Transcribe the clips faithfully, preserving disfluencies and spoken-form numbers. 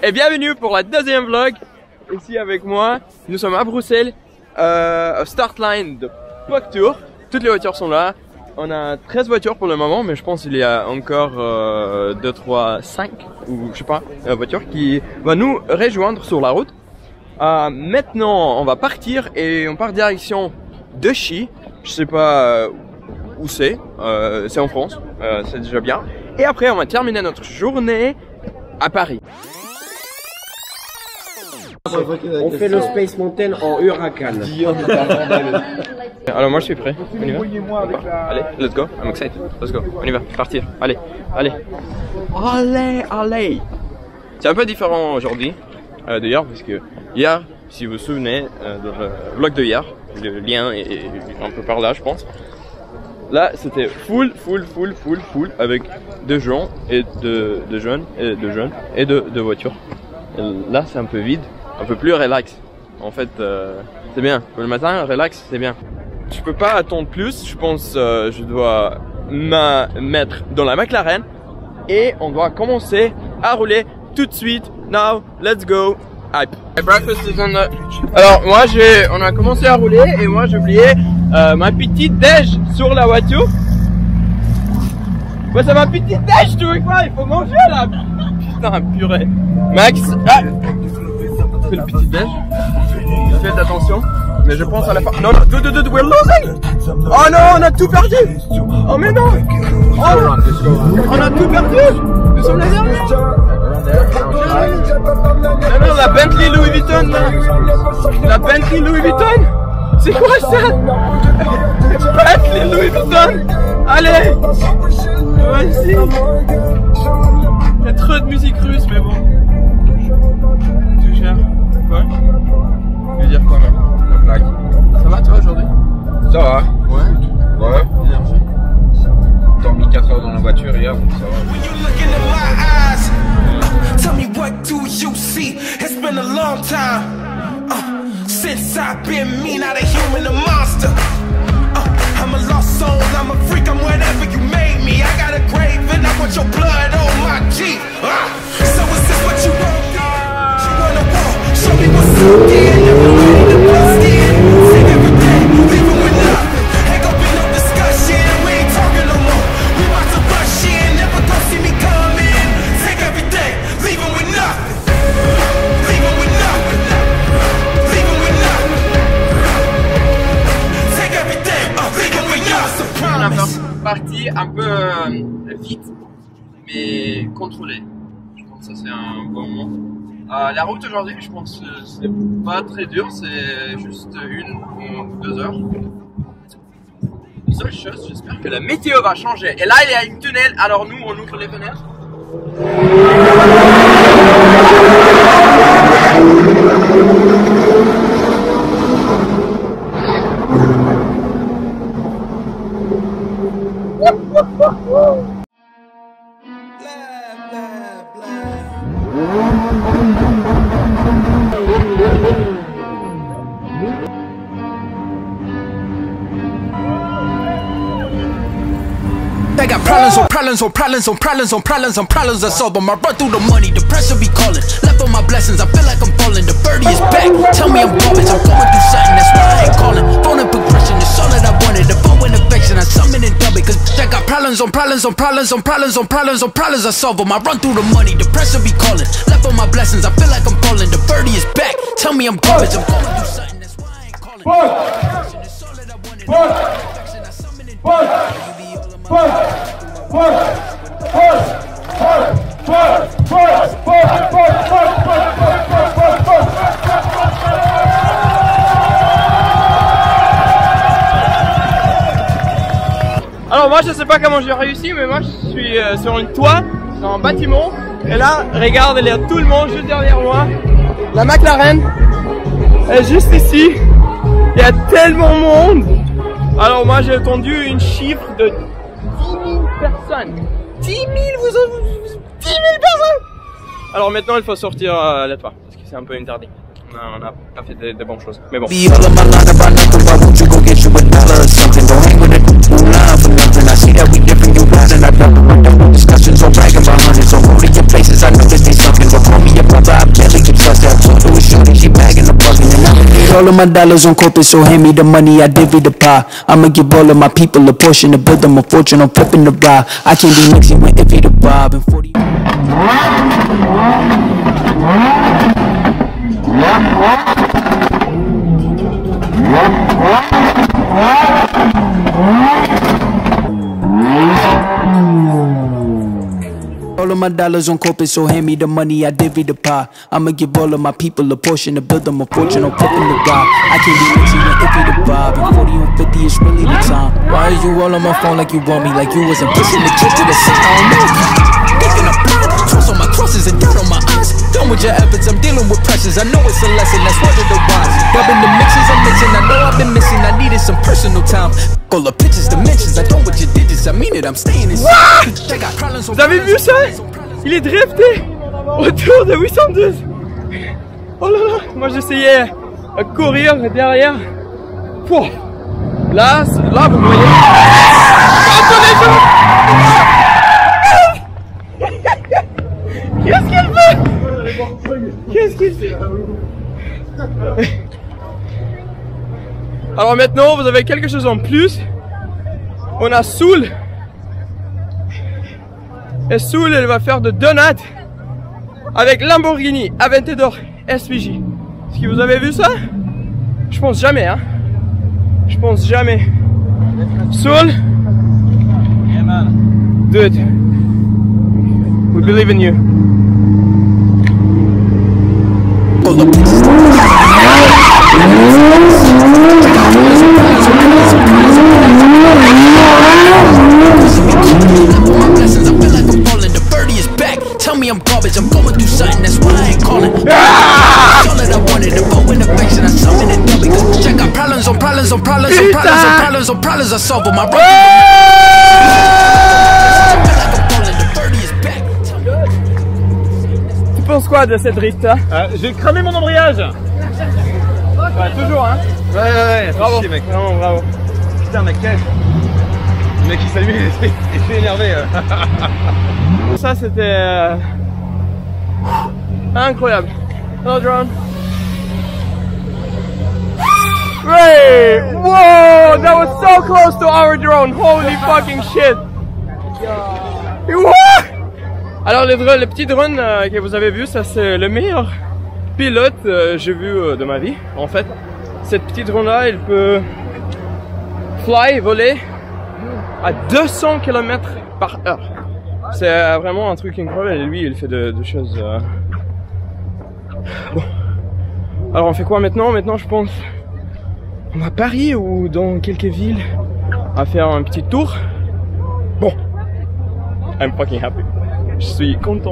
et bienvenue pour la deuxième vlog. Ici avec moi, nous sommes à Bruxelles, euh, start line de Puck Tour. Toutes les voitures sont là. On a treize voitures pour le moment, mais je pense qu'il y a encore euh, deux, trois, cinq ou je sais pas, euh, voitures qui vont nous rejoindre sur la route. Euh, maintenant, on va partir et on part direction de Chi. Je sais pas euh, où c'est, euh, c'est en France, euh, c'est déjà bien. Et après, on va terminer notre journée à Paris. On fait le Space Mountain en Huracan. Alors moi je suis prêt, on y va. Allez, let's go, I'm excited, let's go, on y va, partir, allez, allez. Allez, allez. C'est un peu différent aujourd'hui, euh, d'ailleurs, parce que hier, si vous vous souvenez euh, de le vlog de hier, le lien est un peu par là je pense. Là c'était full, full, full, full, full, avec deux gens et de, de jeunes, et de jeunes et de, de voitures. Et là c'est un peu vide, un peu plus relax. En fait, euh, c'est bien. Pour le matin, relax, c'est bien. Je peux pas attendre plus. Je pense euh, je dois me mettre dans la McLaren et on doit commencer à rouler tout de suite. Now, let's go. Hype. Breakfast is on the... Alors moi, j'ai, on a commencé à rouler et moi j'ai oublié euh, ma petite déj sur la voiture. Ouais, c'est ma petite déj, tu vois quoi? Il faut manger là. Putain, purée. Max, ah, fais le petit déj. Faites attention. Mais je pense à la fin. Non, non, dude, dude, we're losing! Oh non, on a tout perdu! Oh mais non! Oh, on a tout perdu! Nous sommes les derniers! Non, non, la Bentley Louis Vuitton, là! La Bentley Louis Vuitton! C'est quoi ça? Bentley Louis Vuitton! Allez! Vas-y! Il y a trop de musique russe, mais bon. Tout cher. Quoi? Je veux dire quoi, même? Ça va toi aujourd'hui? Ça va. Ouais. Ouais. Énergie. J'ai dormi quatre heures dans la voiture hier, donc ça va. Tell me what do you see? It's been a long time uh, since I've been me, not a human, a monster. Uh, I'm a lost soul, I'm a freak, I'm whatever you made me. I got a grave and I want your blood on my G. Uh, so is this what you want? You wanna walk? Show me what's up there. Never ready to bust in. Sing every day, leaving with nothing. Ain't gon' be no discussion. We ain't talking no more. We about to rush in. Never gon' see me coming. Take everything, leaving with nothing. Leaving with nothing. Leaving with nothing. Take everything, uh, leaving with nothing. On a fait partie un peu euh, vite, mais contrôlée. Je pense que ça c'est un bon moment. Euh, la route aujourd'hui, je pense que c'est pas très dur, c'est juste une ou deux heures. La seule chose, j'espère que la météo va changer. Et là, il y a une tunnel, alors nous, on ouvre les fenêtres. They got problems on problems on problems on problems on problems on problems I solve them. I run through the money, the pressure be calling. Left on my blessings, I feel like I'm falling. The birdie is back, tell me I'm garbage. I'm going through something, that's why I ain't calling. Phone and progression, it's all that I wanted. The phone and affection, I summon and dub it. Cause I got problems on problems on problems on problems on problems on problems I solve them. I run through the money, the pressure be calling. Left on my blessings, I feel like I'm falling. The birdie is back, tell me I'm garbage. I'm going through something, that's why I ain't calling. It's all that I wanted. Affection, I summon and dub it. Alors moi je sais pas comment j'ai réussi, mais moi je suis euh, sur une toit, sur un bâtiment, et là regarde, il y a tout le monde juste derrière moi. La McLaren est juste ici, il y a tellement de monde. Alors moi j'ai entendu une chiffre de dix mille personnes. dix mille, vous avez dix mille personnes. Alors maintenant il faut sortir euh, la toit, parce que c'est un peu interdit. On n'a pas fait de, de bonnes choses, mais bon. Discussions on bragging about hundreds, so go to your places. I know this ain't something, but call me your brother. all of my dollars on corporate, so hand me the money, I divvy the pie. I'ma give all of my people a portion to build them a fortune on flipping the ride. I can't be mixing with Iffy the Bob and forty. All of my dollars on corporate, so hand me the money, I divvy the pie. I'ma give all of my people a portion to build them a fortune on flipping the ride. I can't be mixing with Iffy the Bob and forty on fifty is really the time. Why are you all on my phone like you want me, like you wasn't pushing the kid to the six? I don't know. Thinking of blood, cross on my crosses and dirt on my eyes. Done with your efforts, I'm dealing with pressures. I know it's a lesson, that's one of the wise. Rubbing the mixes I'm mixing, I know I've been missing. I needed some personal time. All the pictures, dimensions, I know what you did, I mean it, I'm staying in. Vous avez vu ça? Il est drifté autour de huit cent douze. Oh là là, moi j'essayais de courir derrière. Pouah. Là, là vous voyez. Qu'est-ce qu'il fait? Qu'est-ce qu'il fait? Alors maintenant, vous avez quelque chose en plus. On a Soul. Et Soul, elle va faire de donuts avec Lamborghini Aventador S V G. Est-ce que vous avez vu ça? Je pense jamais, hein. Je pense jamais. Soul, yeah, man. Do it. We believe in you. Tell me I'm garbage, I'm going through something, that's why I ain't calling. All that I wanted, to go in affection, I summon it up because check out problems on problems on problems on problems on problems on problems I solve on my road. Tu penses quoi de cette drift là? euh, J'ai cramé mon embrayage. Ouais, toujours hein. Ouais ouais ouais, bravo chier, mec. Vraiment bravo. Putain mec, le mec il s'allume, il est énervé. Ça c'était euh... incroyable. Hello drone. Ray! Whoa! That was so close to our drone. Holy fucking shit! Alors le, drone, le petit drone euh, que vous avez vu, ça c'est le meilleur pilote euh, que j'ai vu euh, de ma vie. En fait, cette petite drone là, il peut fly, voler à deux cents kilomètres par heure. C'est vraiment un truc incroyable et lui il fait de, de choses... Euh... Bon. Alors on fait quoi maintenant? Maintenant je pense on va à Paris ou dans quelques villes à faire un petit tour. Bon. I'm fucking happy. Je suis content.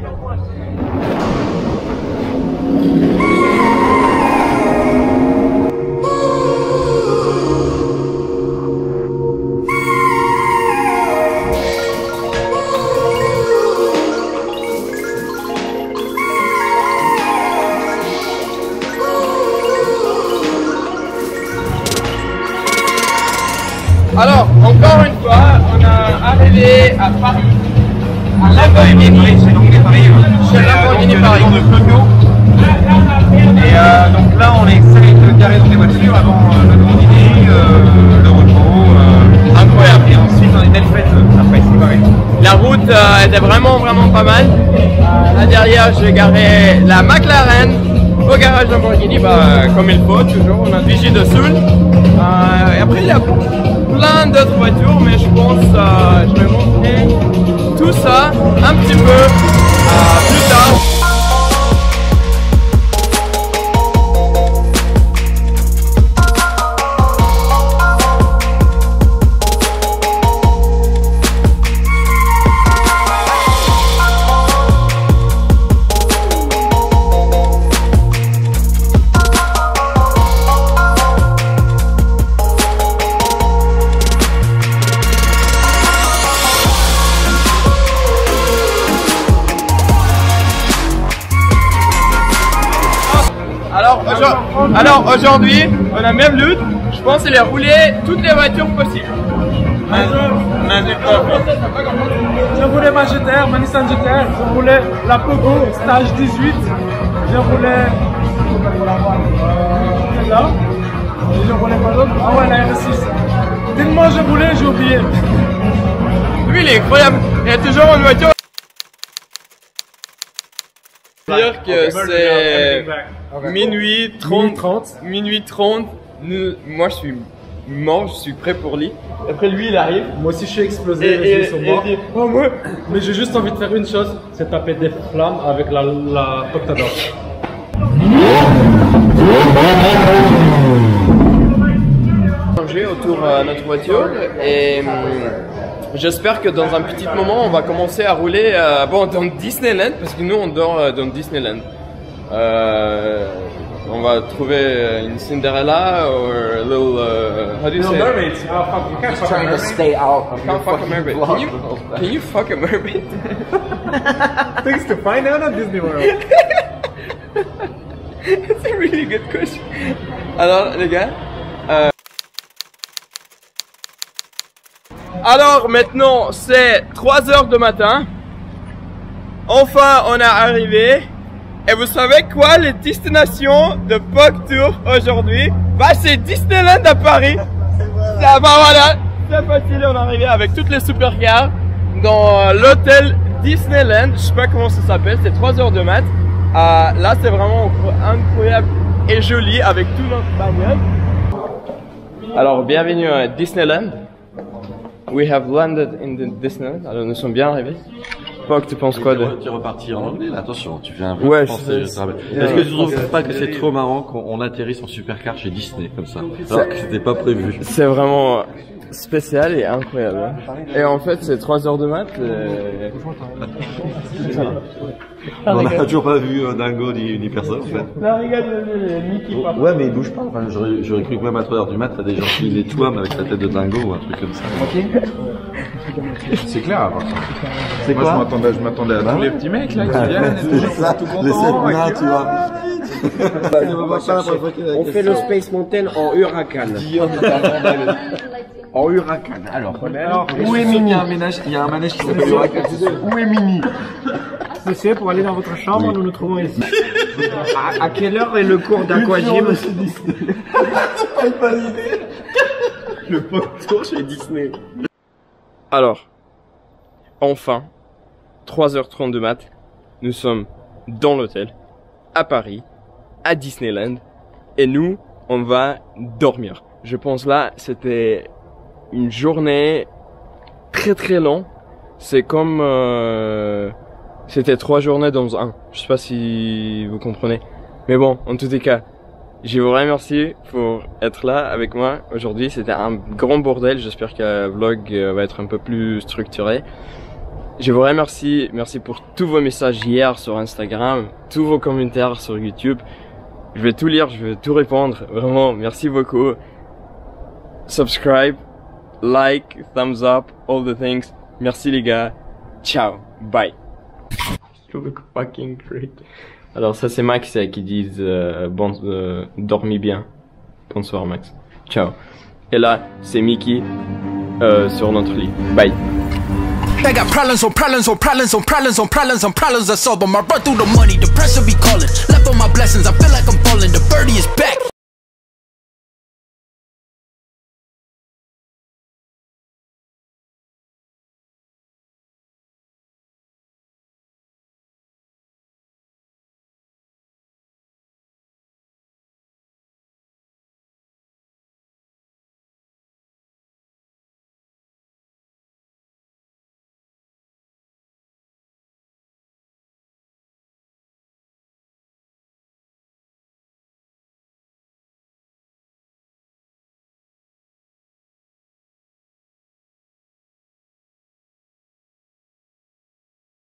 Alors, encore une fois, on a arrivé à Paris, à Lamborghini, chez Lamborghini Paris. Et euh, donc là, on essaye de garer dans des voitures avant euh, le grand dîner, euh, le repos. Euh, incroyable. Et ensuite, on a une belle fête euh, après, c'est pareil. La route euh, était vraiment, vraiment pas mal. Euh, là derrière, j'ai garé la McLaren au garage Lamborghini, bah, comme il faut, toujours. On a Vigie de Soul. Euh, et après, il y a plein d'autres voitures, mais je pense que euh, je vais montrer tout ça un petit peu euh, plus tard. Alors aujourd'hui, on a même lutte. Je pense qu'il a roulé toutes les voitures possibles. J'ai roulé ma G T R, ma Nissan G T R. J'ai roulé la Pogo Stage dix-huit. J'ai roulé là. Et je roulais pas l'autre. Ah ouais, la R six. Tellement je roulais, j'ai oublié. Lui, il est incroyable. Il est toujours en voiture. Dire que c'est minuit trente. Minuit trente. Moi, je suis mort, je suis prêt pour lit. Après, lui, il arrive. Moi aussi, je suis explosé. Et, et, les yeux sont morts. et, oh, moi. Mais j'ai juste envie de faire une chose, c'est taper des flammes avec la, la Octador. Changer autour de notre voiture et hum, j'espère que dans un petit moment on va commencer à rouler euh, bon, dans Disneyland parce que nous on dort euh, dans Disneyland. Euh, on va trouver une Cinderella ou a little uh, how do you say? Mermaids. Oh, fuck, you can't fuck Trying to stay out of your Can't fuck a fucking mermaid. vlog. Can you, can you fuck a mermaid? Things to find out at Disney World. It's a really good question. Alors les gars. Euh... Alors maintenant c'est trois heures du matin. Enfin on est arrivé. Et vous savez quoi, les destinations de POG Tour aujourd'hui? Bah c'est Disneyland à Paris. Ça, bah voilà, c'est facile, on est arrivé avec toutes les supercars dans l'hôtel Disneyland. Je sais pas comment ça s'appelle, c'est trois heures de mat. Euh, là c'est vraiment incroyable et joli avec tout notre bagnole. Alors bienvenue à Disneyland. We have landed in the Disneyland. Alors nous sommes bien arrivés. Pog, tu penses quoi de... Tu es reparti en anglais là, attention, tu viens un peu ouais, français, je te rappelle. Est-ce que tu trouves pas que c'est trop marrant qu'on atterrisse en supercar chez Disney comme ça? Alors que c'était pas prévu. C'est vraiment spécial et incroyable. Et en fait, c'est trois heures de mat. Et... On n'a toujours pas vu Dingo ni, ni personne en fait. Non, regarde le Mickey. Ouais, mais il bouge pas. Enfin, j'aurais cru que même à trois heures du mat, t'as des gens qui nettoient avec la tête de Dingo ou un truc comme ça. C'est clair avant. C'est Moi, quoi? je m'attendais, je m'attendais à tous les petits mecs là qui viennent, et toujours ça, tout les sept contents. nains, tu vois. On fait le Space Mountain en Huracan. En Huracan, alors. Alors, Où est Mini? Il y a un manège qui s'appelle Huracan. Où est Mini? c'est pour aller dans votre chambre, nous nous trouvons ici. À, à quelle heure est le cours d'aquagym? Le poteau chez Disney. Alors, enfin, trois heures trente de mat, nous sommes dans l'hôtel, à Paris, à Disneyland, et nous, on va dormir. Je pense là, c'était une journée très très longue. C'est comme... Euh, c'était trois journées dans un. Je sais pas si vous comprenez. Mais bon, en tous les cas, je vous remercie pour être là avec moi aujourd'hui. C'était un grand bordel. J'espère que le vlog va être un peu plus structuré. Je vous remercie. Merci pour tous vos messages hier sur Instagram, tous vos commentaires sur YouTube. Je vais tout lire, je vais tout répondre. Vraiment, merci beaucoup. Subscribe, like, thumbs up, all the things. Merci les gars. Ciao. Bye. You look fucking great. Alors ça c'est Max qui dit euh, bon, euh, dormis bien. Bonsoir Max. Ciao. Et là c'est Mickey euh, sur notre lit. Bye. I got problems on problems on problems on problems on problems on problems I solve them. I run through the money, the pressure be calling. Left on my blessings, I feel like I'm falling. The birdie is back.